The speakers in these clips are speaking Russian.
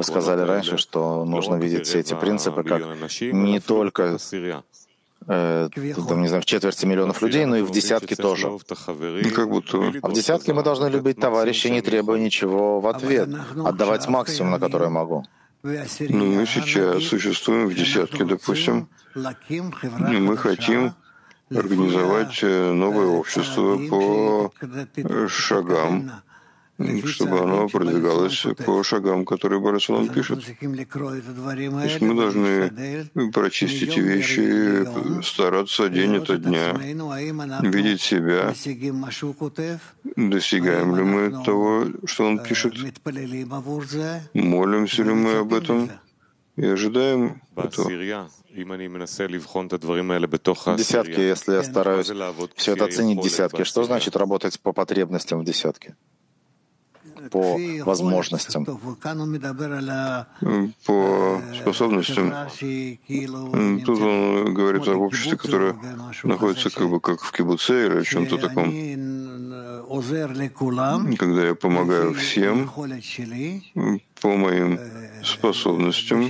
Вы сказали раньше, что нужно видеть все эти принципы как не только там, не знаю, в четверти миллионов людей, но и в десятке тоже. Как будто... А в десятке мы должны любить товарищей, не требуя ничего в ответ, отдавать максимум, на который я могу. Но мы сейчас существуем в десятке, допустим, и мы хотим организовать новое общество по шагам, чтобы оно продвигалось по шагам, которые Борис Шалом пишет. То есть мы должны прочесть эти вещи, стараться день ото дня, видеть себя, достигаем ли мы того, что он пишет, молимся ли мы об этом и ожидаем этого. В десятке, если я стараюсь все это оценить в десятке, что значит работать по потребностям в десятке? По возможностям. По способностям. Тут он говорит об обществе, которое находится как в кибуце или в чем-то таком. Когда я помогаю всем по моим способностям,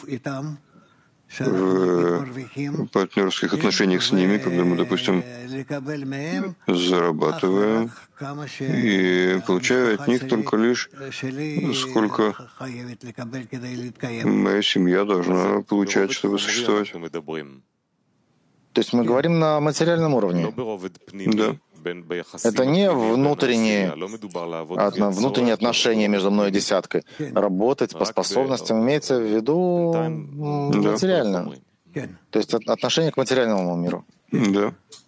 в партнерских отношениях с ними, когда мы, допустим, зарабатываем и получаю от них только лишь сколько моя семья должна получать, чтобы существовать. То есть мы говорим на материальном уровне. Да. Это не внутренние отношения между мной и десяткой. Работать по способностям имеется в виду материально. То есть отношение к материальному миру. Да.